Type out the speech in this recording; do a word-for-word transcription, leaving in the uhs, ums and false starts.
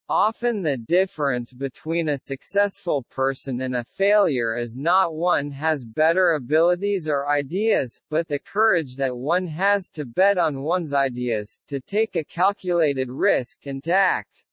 Often the difference between a successful person and a failure is not one has better abilities or ideas, but the courage that one has to bet on one's ideas, to take a calculated risk and to act.